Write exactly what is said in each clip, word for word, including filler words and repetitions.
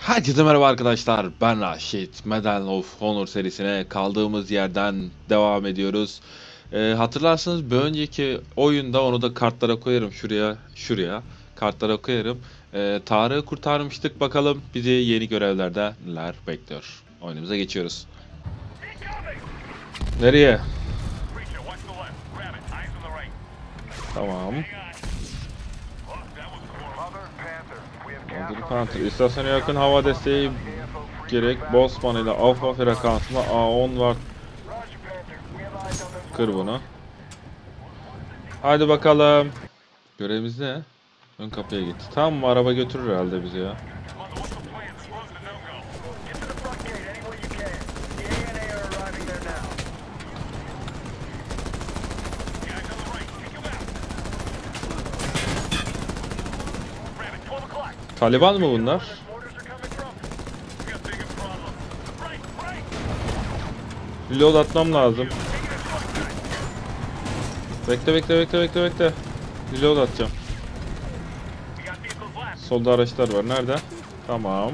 Herkese merhaba arkadaşlar, ben Raşit. Medal of Honor serisine kaldığımız yerden devam ediyoruz. Ee, hatırlarsanız bir önceki oyunda, onu da kartlara koyarım, şuraya şuraya kartlara koyarım. Ee, Tarık'ı kurtarmıştık, bakalım bizi yeni görevlerde neler bekliyor. Oyunumuza geçiyoruz. Nereye? Tamam. Mother Panther. İstasyona yakın hava desteği gerek. Bosman ile Alfa frekansında A on var. Kır bunu. Hadi bakalım. Görevimiz ne? Ön kapıya gitti. Tamam, araba götürür herhalde bizi ya. Taliban mı bunlar? Reload atmam lazım. Bekle bekle bekle bekle bekle. Reload atacağım. Solda araçlar var. Nerede? Tamam.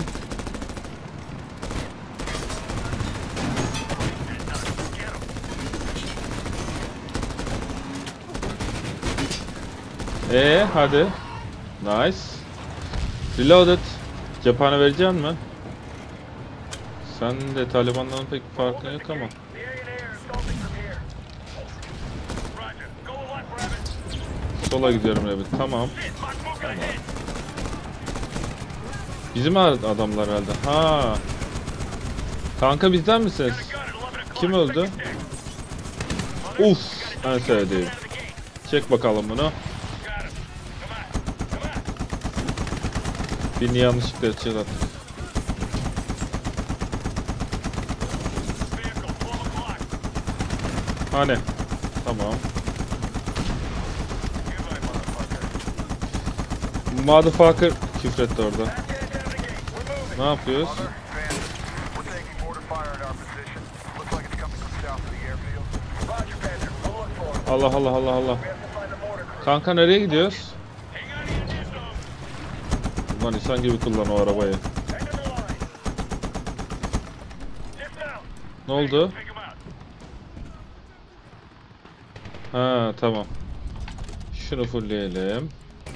Ee, hadi. Nice. Reloaded. Cephane vereceksin mi? Sen de Taliban'dan pek bir farkın yok ama. Sola gidiyorum Rabbit. Tamam. Tamam. Bizim adamlar herhalde. Ha. Kanka bizden misiniz? Kim öldü? Uf, en sevdiğim. Çek bakalım bunu. Birini yanlışlıkla attık. Hani? Tamam. Motherfucker küfretti orada. Ne yapıyoruz? Allah Allah Allah Allah. Kanka nereye gidiyoruz? Ulan insan gibi kullan o arabayı. Ne oldu? Ha, tamam. Şunu fullleyelim.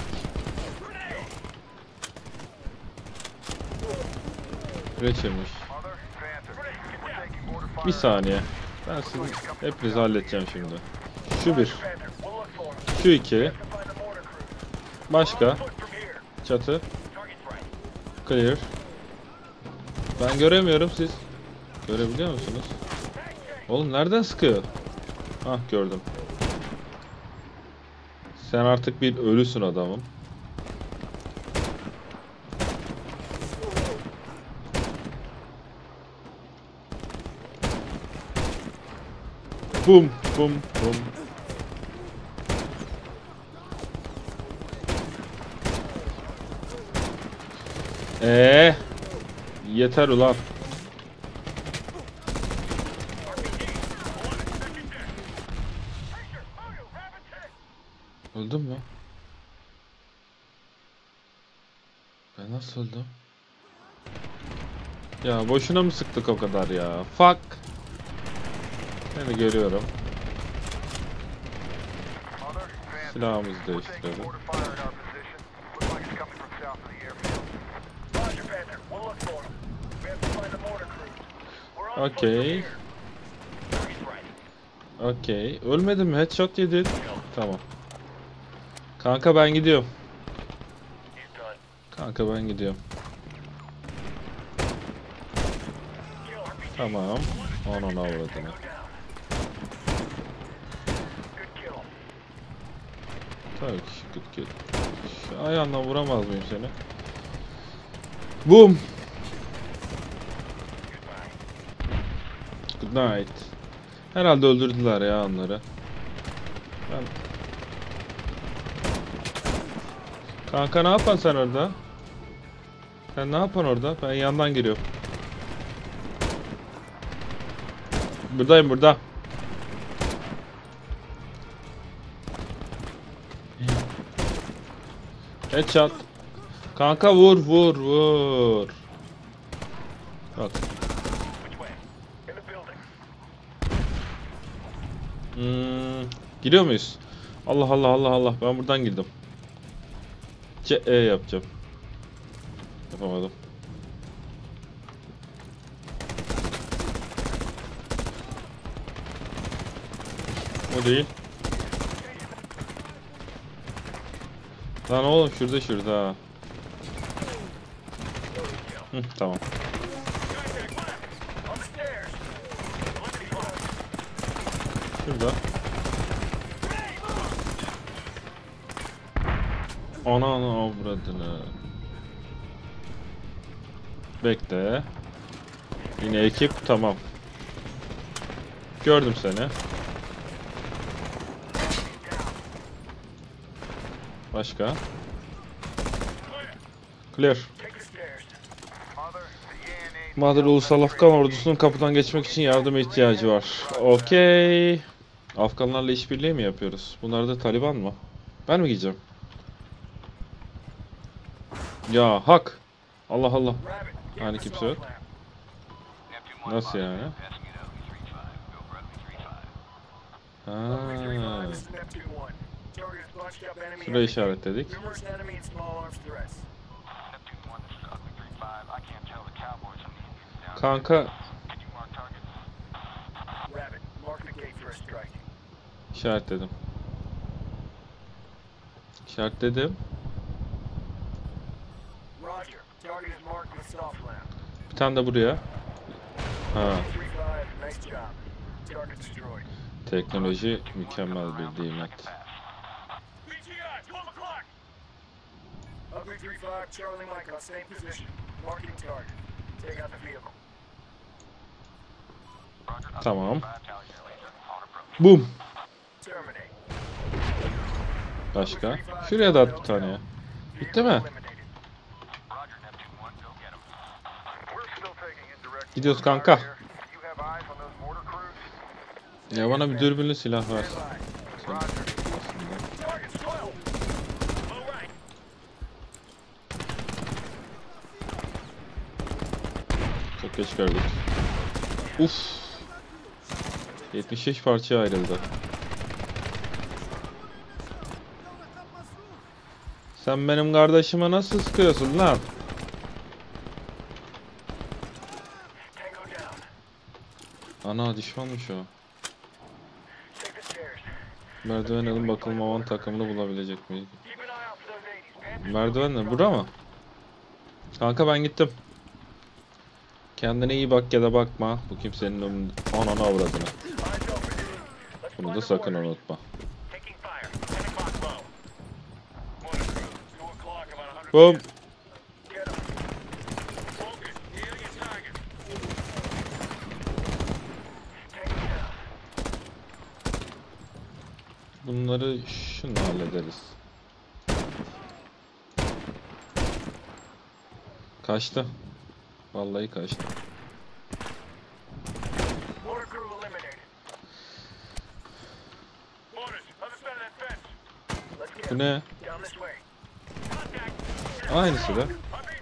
Geçirmiş. Bir saniye. Ben sizi hepinizi halledeceğim şimdi. Şu bir. Şu iki. Başka. Çatı. Clear. Ben göremiyorum, siz görebiliyor musunuz? Oğlum nereden sıkıyor? Hah, gördüm. Sen artık bir ölüsün adamım. Bum bum bum. Eee yeter ulan. Öldün mü? Ben nasıl öldüm? Ya boşuna mı sıktık o kadar ya? Fuck. Seni görüyorum. Silahımızı değiştirelim. Okey. Okey. Ölmedin mi? Headshot yedin. Tamam. Kanka ben gidiyorum. Kanka ben gidiyorum. Tamam. Onun avradını. Tabii ki good kill. Şu ayağından vuramaz mıyım seni? Boom. Good night. Herhalde öldürdüler ya onları. Ben... Kanka ne yapan sen orada? Sen ne yapan orada? Ben yandan giriyorum. Buradayım, burada. Headshot. Kanka vur vur vur. Bak. Hmm, giriyor muyuz? Allah Allah Allah Allah. Ben buradan girdim. C E yapacağım. Yapamadım. O değil. Lan oğlum şurada şurada. Ha. Hı, tamam. Şurada. Ana ana avradını. Bekle. Yine ekip tamam. Gördüm seni. Başka. Clear. Mother Ulusal Afgan ordusunun kapıdan geçmek için yardıma ihtiyacı var. Okey. Afganlarla işbirliği mi yapıyoruz? Bunlar da Taliban mı? Ben mi gideceğim? Ya hak. Allah Allah. Hani kimse yok. Nasıl yani? Ha. Şurayı işaretledik. Kanka. İşaretledim. İşaretledim. Bir tane de buraya. Ha. Teknoloji mükemmel bir nimet. Tamam. Boom. Başka? Şuraya da at bir tane ya. Bitti mi? Gidiyoruz kanka. Ya bana bir dürbünlü silah ver. Çok geç gördük. Uf. yetmiş beş parçaya ayrıldı. Sen benim kardeşime nasıl sıkıyorsun lan? Ana düşmanmış o. Merdiven alın bakalım aman takımını bulabilecek miyiz? Merdiven ne? Bura mı? Kanka ben gittim. Kendine iyi bak ya da bakma. Bu kimsenin önünde. Ananı avradını. Bunu da sakın unutma. Boom. Bunları şunu hallederiz. Kaçtı. Vallahi kaçtı. Bu ne? Aynısı da.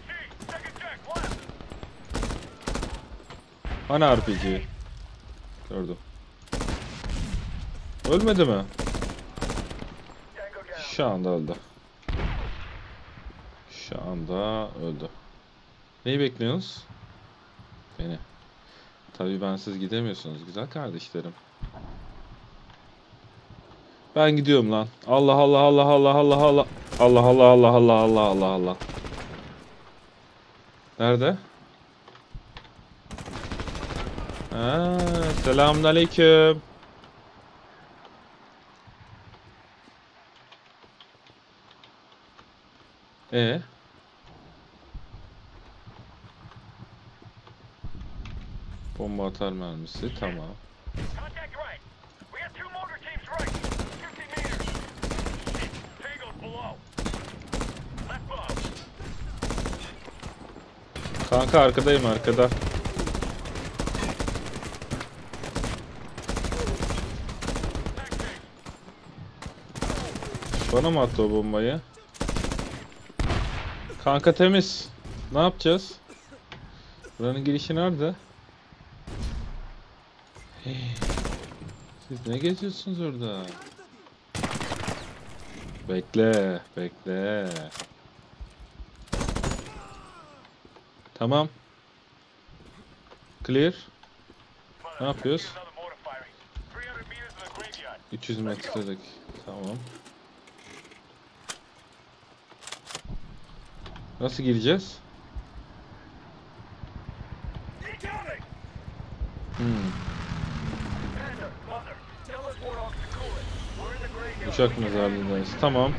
Hani R P G? Gördüm. Ölmedi mi? Şu anda öldü. Şu anda öldü. Neyi bekliyorsunuz? Beni. Tabii bensiz gidemiyorsunuz güzel kardeşlerim. Ben gidiyorum lan. Allah Allah Allah Allah Allah Allah. Allah Allah Allah Allah Allah Allah Allah. Nerede? Ha, selamünaleyküm. E. Bomba atar mermisi tamam. Kanka arkadayım arkada. Bana mı attı o bombayı? Kanka temiz. Ne yapacağız? Buranın girişi nerede? Hey, siz ne geziyorsunuz orada? Bekle, bekle. Tamam. Clear. Ne yapıyoruz? üç yüz metrelik. Tamam. Nasıl gireceğiz? Hmm. Uçak mezarlığındayız. Tamam.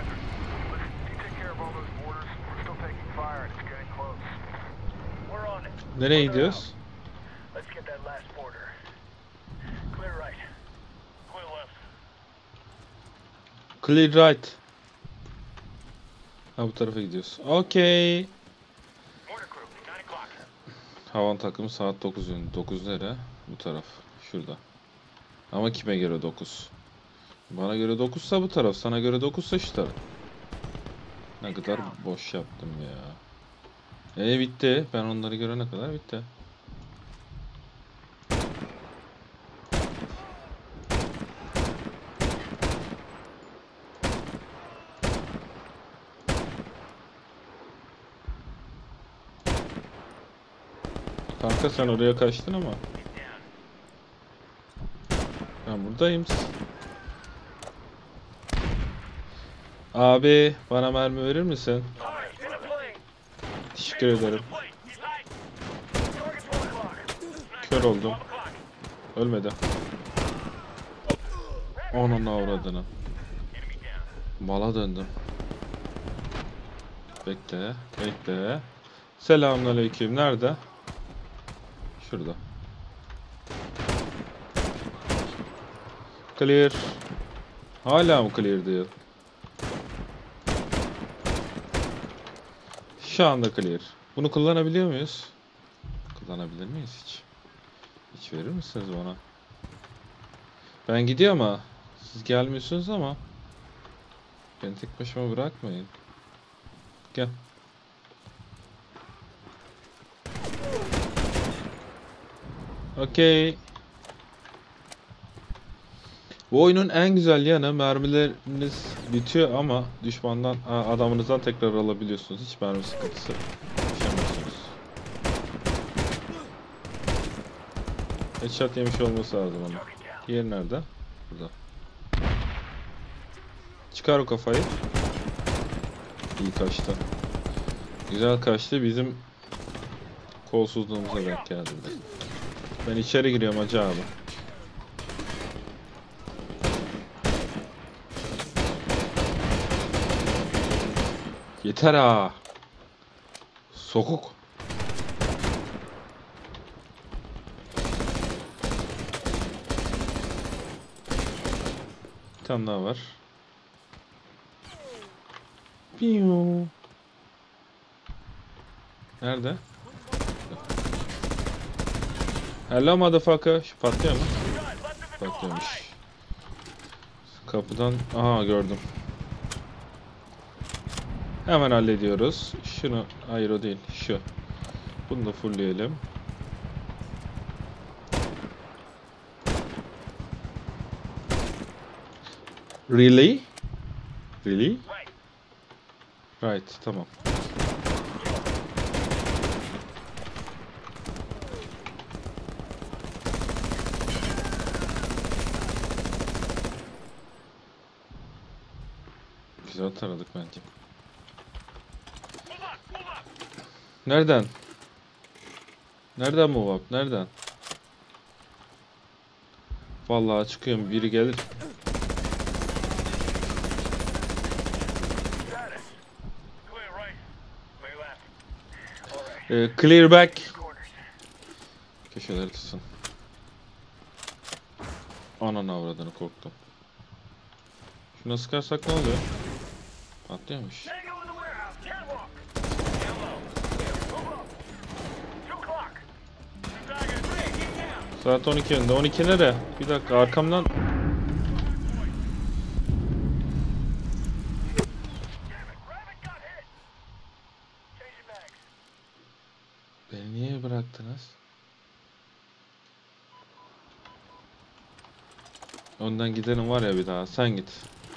Nereye gidiyoruz? Clear right. Ha, bu tarafa gidiyoruz. Okey. Havan takımı saat dokuz yönü. dokuz nere? Bu taraf. Şurada. Ama kime göre dokuz? Bana göre dokuzsa bu taraf. Sana göre dokuzsa şu taraf. Ne kadar boş yaptım ya. E bitti. Ben onları görene kadar bitti. Kanka sen oraya kaçtın ama. Ben buradayım. Abi bana mermi verir misin? Teşekkür ederim. Kör oldum. Ölmedi. Onun avradını. Mala döndüm. Bekle, bekle. Selamünaleyküm. Nerede? Şurada. Clear. Hala mı clear diyor? Şu anda clear. Bunu kullanabiliyor muyuz? Kullanabilir miyiz hiç? Hiç verir misiniz bana? Ben gidiyorum ama siz gelmiyorsunuz ama beni tek başıma bırakmayın. Gel. Okey. Bu oyunun en güzel yanı mermileriniz bitiyor ama düşmandan, adamınızdan tekrar alabiliyorsunuz. Hiç mermi sıkıntısı yaşamıyorsunuz. Headshot yemiş olması lazım ama. Diğer nerede? Burada. Çıkar o kafayı. İyi kaçtı. Güzel kaçtı. Bizim kolsuzluğumuza denk geldi. Ben içeri giriyorum hacı abi. Yeter ha. Sokuk. Bir tane daha var. Piu. Nerede? Hello motherfucker. Şu patlıyor mu? Patlıyormuş. Kapıdan... Aha gördüm. Hemen hallediyoruz. Şunu... Hayır o değil. Şu. Bunu da fullleyelim. Really? Really? Right. Tamam. Güzel taradık bence. Nereden? Nereden move up? Nereden? Vallahi çıkıyorum. Biri gelir. Ee, clear back. Köşeleri tutsun. Ananı avradını korktum. Şuna sıkarsak ne oluyor? Patlıyormuş. Saat on iki yönünde. on iki nere? Bir dakika arkamdan. Beni niye bıraktınız? Önden gidelim var ya bir daha. Sen git.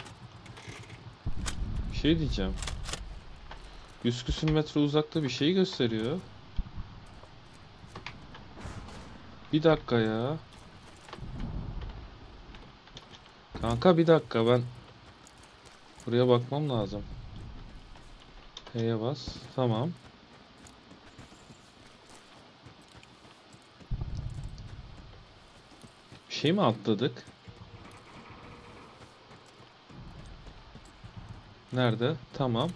Bir şey diyeceğim. yüz küsür metre uzakta bir şey gösteriyor. Bir dakika ya. Kanka bir dakika, ben buraya bakmam lazım. H'ye bas. Tamam. Bir şey mi atladık? Nerede? Tamam.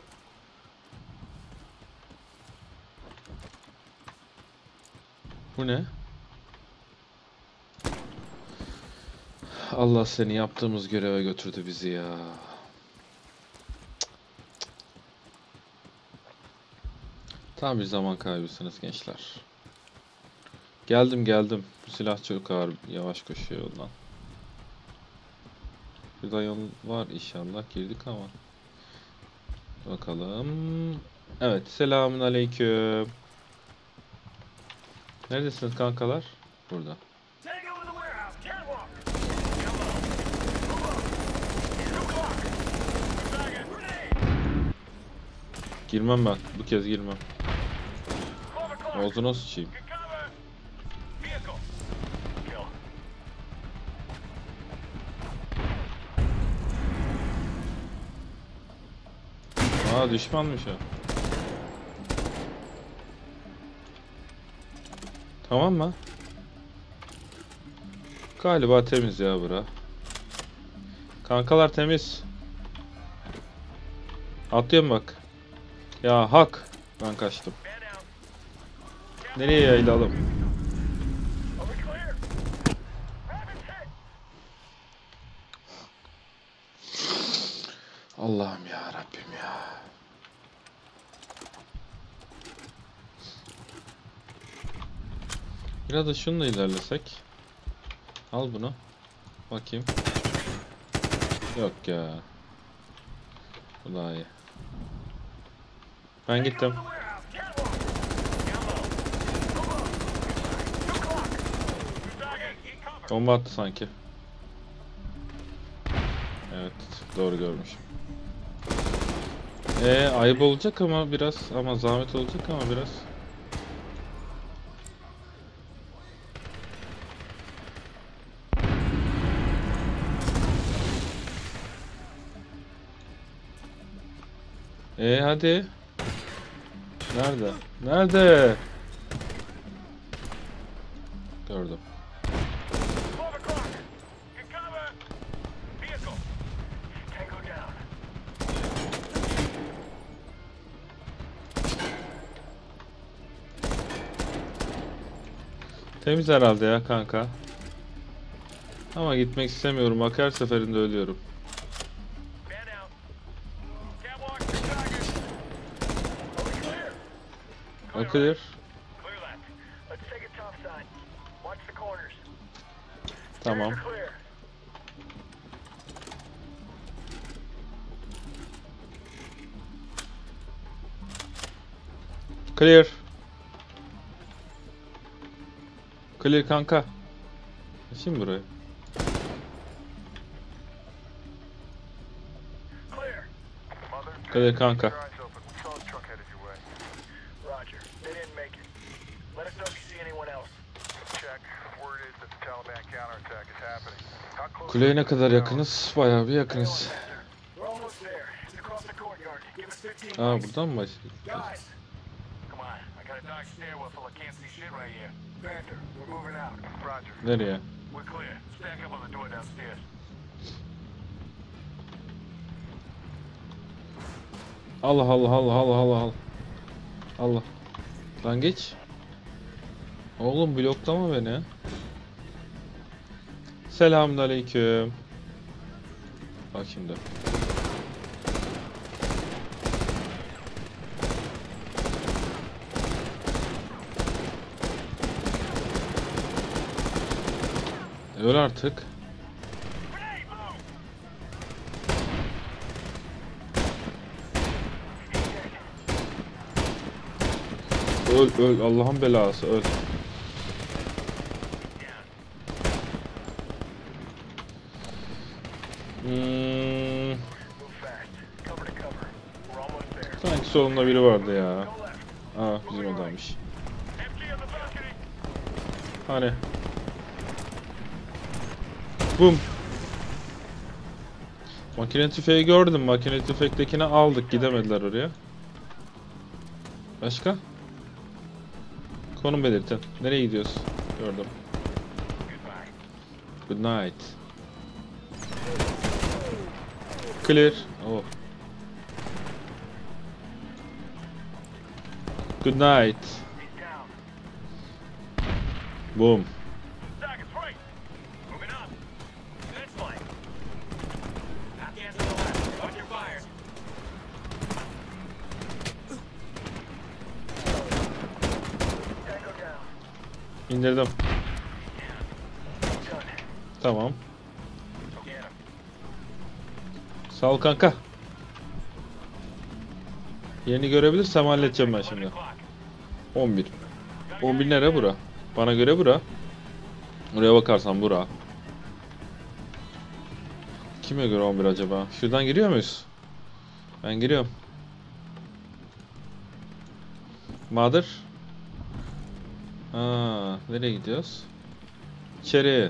Bu ne? Allah seni yaptığımız göreve götürdü bizi ya. Tam bir zaman kaybısınız gençler. Geldim geldim. Bu silah çok ağır. Yavaş koşuyor yoldan. Şurada yol var inşallah. Girdik ama. Bakalım. Evet. Selamun aleyküm. Neredesiniz kankalar? Burada. Girmem ben. Bu kez girmem. Ağzına sıçayım. Aa, düşmanmış o. Tamam mı? Galiba temiz ya bura. Kankalar temiz. Atlıyorum bak. Ya hak. Ben kaçtım. Nereye yayılalım? Allah'ım ya Rabbim ya. Biraz da şununla ilerlesek. Al bunu. Bakayım. Yok ya. Bu daha iyi. Ben gittim. Bomba attı sanki. Evet, doğru görmüşüm. Ee, ayıp olacak ama biraz, ama zahmet olacak ama biraz. Ee hadi. Nerede? Nerede? Gördüm. Temiz herhalde ya kanka. Ama gitmek istemiyorum. Bak her seferinde ölüyorum. Clear. Tamam. Clear. Clear kanka. Şimdi buraya. Clear kanka. Kuleye ne kadar yakınız? Bayağı bir yakınız. Aa, buradan mı başlıyoruz? Nereye? Allah Allah Allah Allah Allah Allah. Allah. Lan geç. Oğlum bloklama beni. Selamünaleyküm. Bak şimdi. Öl artık. öl öl Allah'ın belası öl. Hmm. Sanki solunda biri vardı ya. Aa bizim adammış. Hani. Bum. Makine tüfeği gördüm. Makine tüfektekini aldık. Gidemediler oraya. Başka? Konum belirtin. Nereye gidiyoruz? Gördüm. Good night. Clear. Oh. Good night. Boom. İndirdim. Tamam. Sağ ol kanka. Yerini görebilirsem halledeceğim ben şimdi. on bir. on bir nere bura? Bana göre bura. Buraya bakarsan bura. Kime göre on bir acaba? Şuradan giriyor muyuz? Ben giriyorum. Mother. Aa, nereye gidiyoruz? İçeri.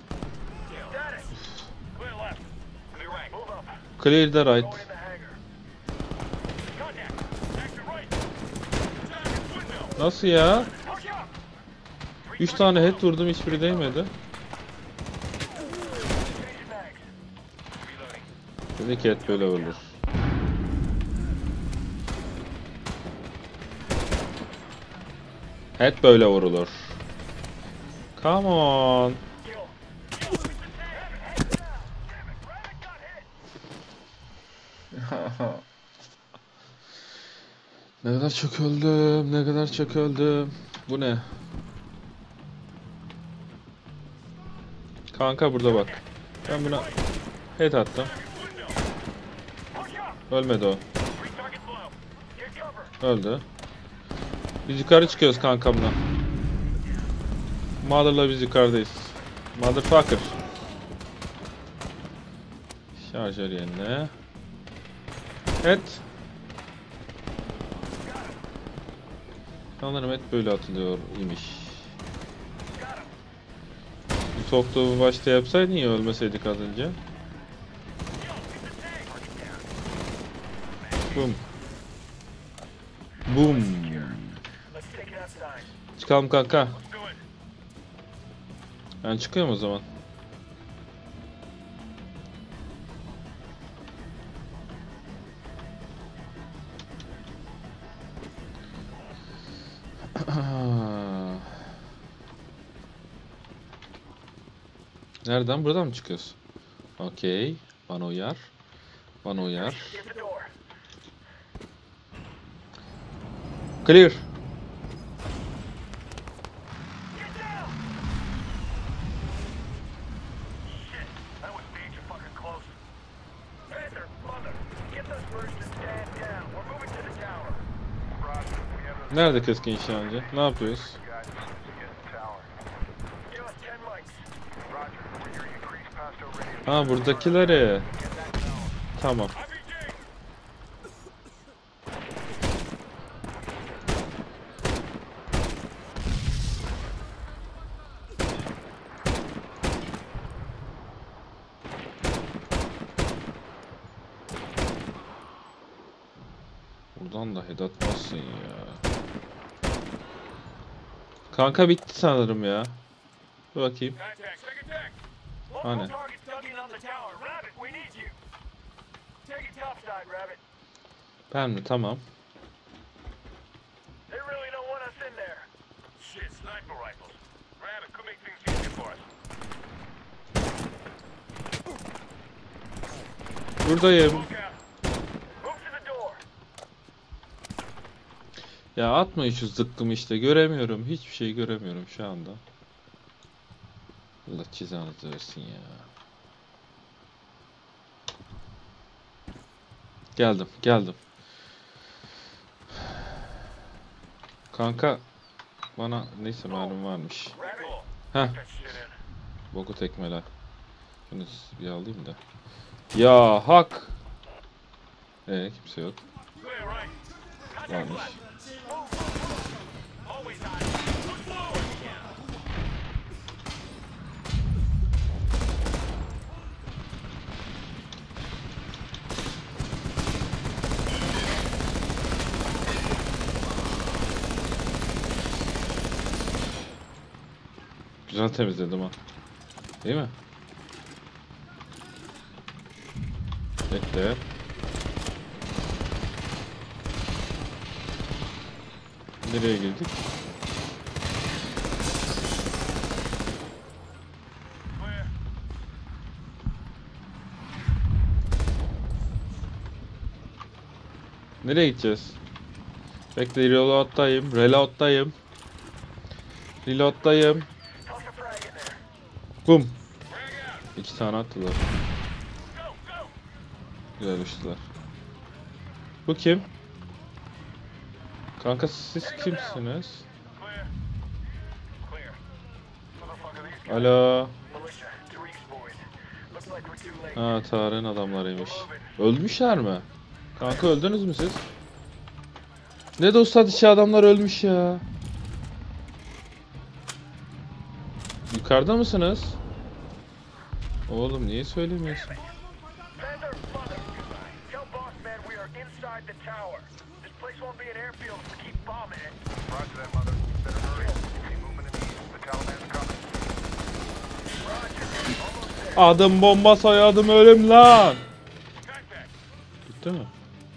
Clear the right. Nasıl ya? üç tane head vurdum, hiçbiri değmedi. Dedi ki head böyle olur. Head böyle vurulur. Come on. Ne kadar çok öldüm, ne kadar çok öldüm. Bu ne? Kanka burada bak. Ben buna head attım. Ölmedi o. Öldü. Biz yukarı çıkıyoruz kankamla. Mother'la biz yukarıdayız. Motherfucker. Şarjör yerine. Evet. Sanırım et böyle atılıyor imiş. Bu toktuğu başta yapsaydın ya, ölmeseydik az önce. Boom. Boom. Çıkalım kanka. Ben çıkıyorum o zaman. Nereden? Buradan mı çıkıyoruz? Okey. Bana uyar. Bana uyar. Clear. Nerede keskin nişancı? Ne yapıyoruz? Ha, buradakileri. Tamam. Buradan da head atmazsın ya. Kanka bitti sanırım ya. Dur bakayım. Hani? Ben mi? Tamam. Buradayım. Ya atmayın şu zıkkımı işte. Göremiyorum. Hiçbir şey göremiyorum şu anda. Allah cezanızı versin ya. Geldim. Geldim. Kanka bana neyse mermi varmış. Heh. Boku tekmele. Şunu bir alayım da. Ya hak. Ee kimse yok. Varmış. Güzel temizledim ha. Değil mi? Bekle. Nereye girdik? Nereye gideceğiz? Bekle, reload'dayım. Reload'dayım. Reload'dayım. Bum. İki tane attılar. Güzel uçtular. Bu kim? Kanka siz kimsiniz? Alo. Ha, Tarık'ın adamlarıymış. Ölmüşler mi? Kanka öldünüz mü siz? Ne dost atışı adamlar ölmüş ya. Yukarıda mısınız? Oğlum niye söylemiyorsun? Adım bomba, soyadım ölüm lan. Bitti mi?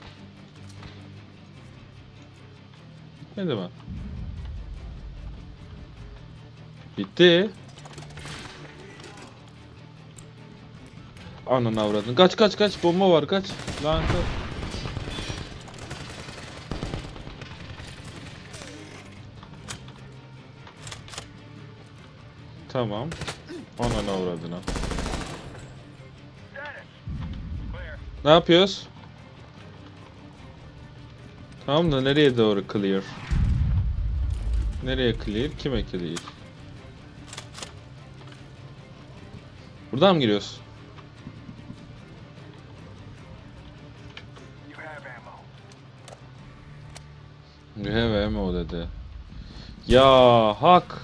Bitmedi mi? Bitti. Ananı avradın. Kaç kaç kaç, bomba var, kaç. Lan kaç. Tamam. Ananı avradına. Ne yapıyoruz? Tamam da nereye doğru clear? Nereye clear? Kime clear? Buradan mı giriyoruz? You have ammo dedi. Ya hak.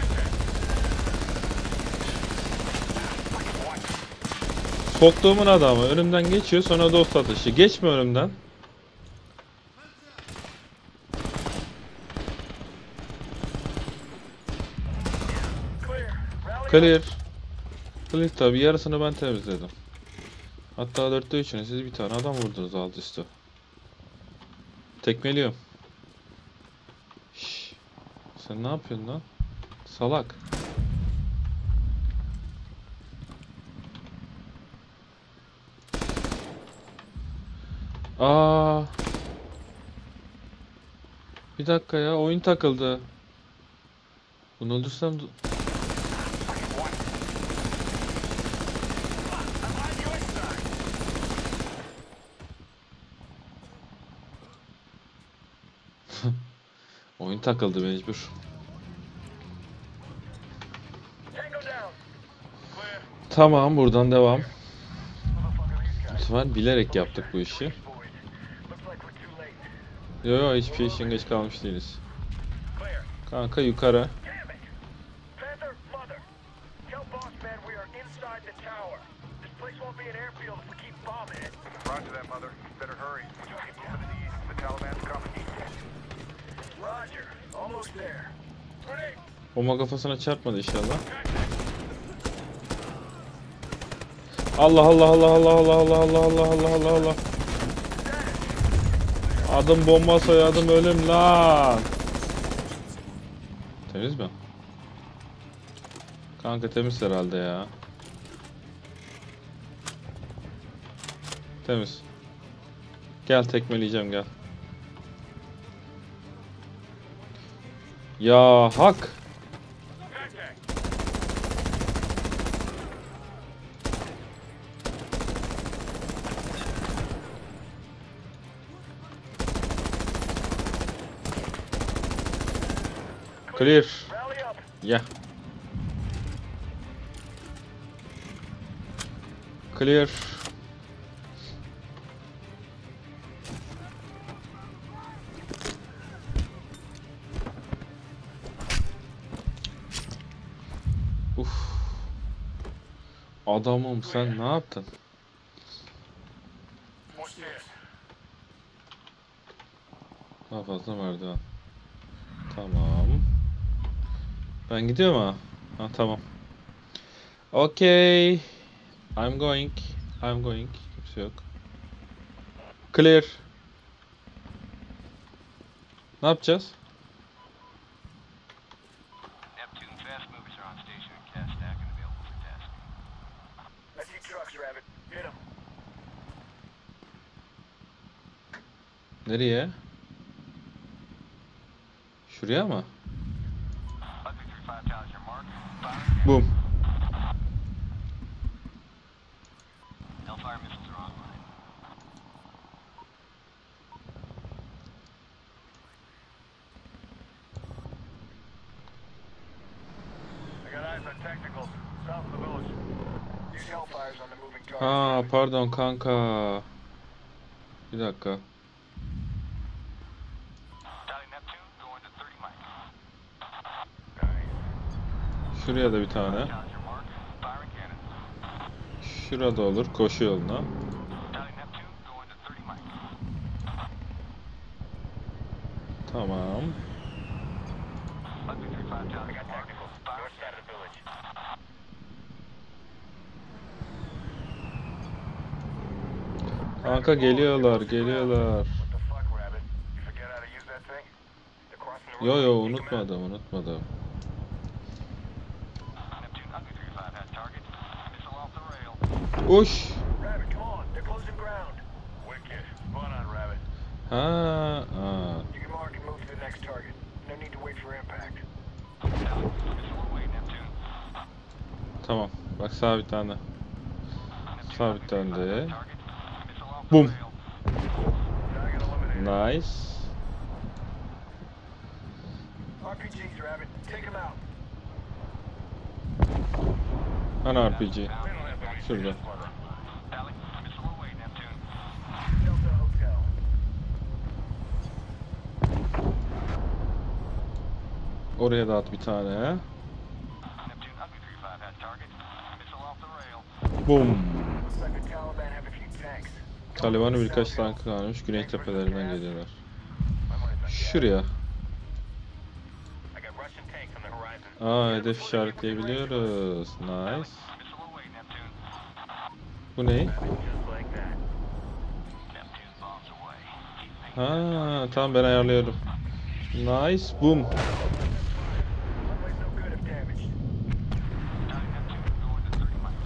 Soktuğumun adamı önümden geçiyor, sonra dost atışı. Geçme önümden. Clear. Clear tabi, yarısını ben temizledim. Hatta dörtte üçünü siz bir tane adam vurdunuz alt üstü. Tekmeliyorum. Şşş. Sen ne yapıyorsun lan? Salak. Aa. Bir dakika ya, oyun takıldı. Bunu öldürsem... Oyun takıldı mecbur. Tamam, buradan devam. Lütfen, bilerek yaptık bu işi. Yo yo, hiçbir şey için geç kalmış değiliz. Kanka yukarı. Bomba kafasına çarpmadı inşallah. Allah Allah Allah Allah Allah Allah Allah Allah Allah Allah Allah. Adım bomba, soyadım ölüm lan. Temiz mi? Kanka temiz herhalde ya. Temiz. Gel, tekmeleyeceğim, gel. Ya hak. Clear. Yeah. Clear. Uf. Adamım sen ne yaptın? Daha fazla merdiven. Tamam. Ben gidiyorum ha. Ha tamam. Okay. I'm going. I'm going. Kimse yok. Clear. Ne yapacağız? Neptune, fast movers are on station in Castak and available for tasking. I see trucks, Rabbit. Hit them. Nereye? Şuraya mı? Ugly three five towers your mark. Firing. Boom. Hellfire missiles are online. I got eyes on technicals. South of the village. Use Hellfires on the moving target. Ha pardon kanka. Bir dakika. Dotting Neptune, going to thirty miles. Nice. Şuraya da bir tane. Towers your mark. Firing cannon. Şurada olur koşu yoluna. Dotting Neptune, going to thirty miles. Tamam. Ugly three five towers I your got mark. technicals. Firing North side of the village. Kanka geliyorlar geliyorlar. What the fuck, Rabbit? You forget how to use that thing? They're crossing the Yo road. yo Take 'em out. unutmadım unutmadım. Neptune, ugly three five has target. Missile off the rail. Uş. Rabbit, come on. They're closing ground. Wicked. Run on, Rabbit. Ha. Aa. You can mark and move to the next target. No need to wait for impact. Dotting. Missile away, Neptune. Tamam. Bak sağ bir tane. Neptune, Sabitlendi. ugly three five has target. Missile off the Boom. rail. Target eliminated. Nice. R P Gs, Rabbit. Take them out. Hani R P G. Şurada. Dotting. Missile away, Neptune. Delta Hotel. Oraya da at bir tane. Neptune, ugly three five has target. Missile off the rail. Boom. Looks like the Taliban have a few tanks. Taliban'ın birkaç tank kalmış. Güney tepelerinden geliyorlar. My money's on gas. Şuraya. I got Russian tanks on the horizon. Aa hedef işaretleyebiliyoruz. Nice. Missile away, Neptune. Bu ne? Just like that. Neptune bombs away. Keep making Ha tamam ben ayarlıyorum. Nice. Boom. Runway's no good if damaged. Dotting Neptune, going to thirty miles.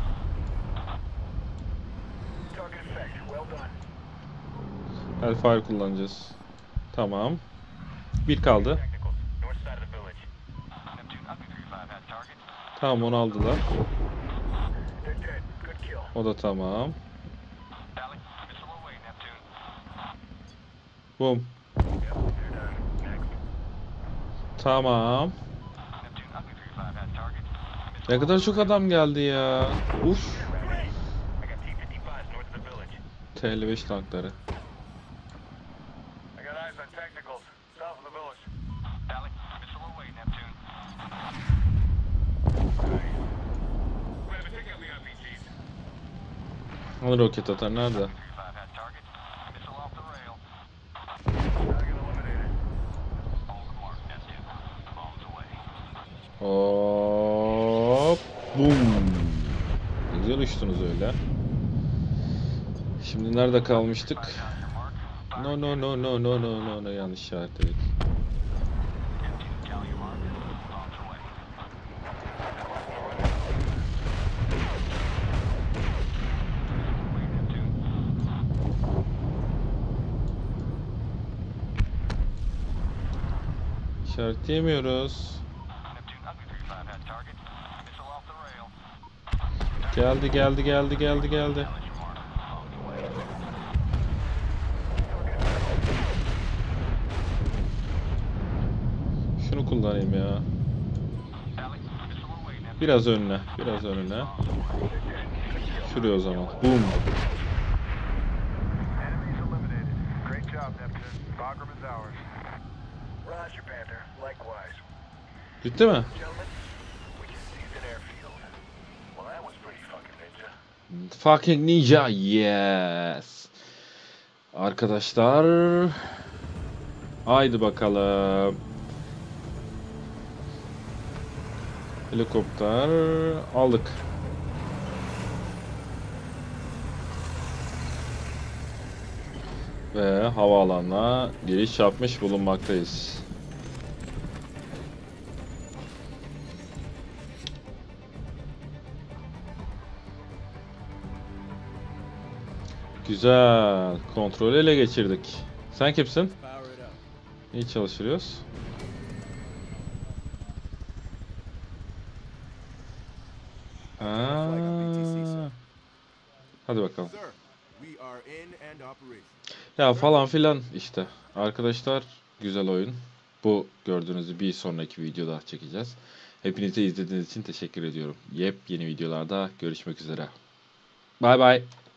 Target effect. Well done. Hellfire kullanacağız. Tamam. Bir kaldı. Technicals. North side of the village. Neptune, ugly three five has target. Tamam onu aldılar. They're dead. Good kill. O da tamam. Dotting. Missile away, Neptune. Boom. Yep, they're done. Next. Tamam. Neptune, ugly three five has target. Missile Ne kadar çok adam geldi ya. Uf. I got T fifty-fives north of the village. T elli beş tankları. I got eyes on technicals. South of the village. Dotting. Missile away, Neptune. Rabbit, take out the R P Gs. Hani roket atar nerede? three five has target. Missile off the rail. Target eliminated. All the mark, Neptune. Bombs away. Hop. Boom. Güzel uçtunuz öyle. Şimdi nerede kalmıştık? Five down your mark. No no no no no no no no yanlış işaretledik. Neptune, tally your mark. Bombs away. Away, Neptune. İşaretleyemiyoruz. Neptune, ugly three five has target. Missile off the rail. Geldi geldi geldi geldi geldi. Tally your mark. Bombs away. Şunu kullanayım ya. Alex, missile away, Neptune. Biraz önüne, biraz önüne. Şuraya o zaman. Boom. Enemies eliminated. Great job, Neptune. Bagram is ours. Roger, Panther. Likewise. Bitti mi? Gentlemen, we can seize an airfield. Well, that was pretty fucking ninja. Fucking ninja. Yes. Arkadaşlar. Haydi bakalım. Helikopter aldık. Ve havaalanına giriş yapmış bulunmaktayız. Güzel. Kontrolü ele geçirdik. Sen kimsin? İyi çalışıyoruz. Aa. Hadi bakalım. Sir, we are in and operation. Ya falan filan işte. Arkadaşlar güzel oyun. Bu gördüğünüz bir sonraki videoda çekeceğiz. Hepinize izlediğiniz için teşekkür ediyorum. Yepyeni videolarda görüşmek üzere. Bay bay.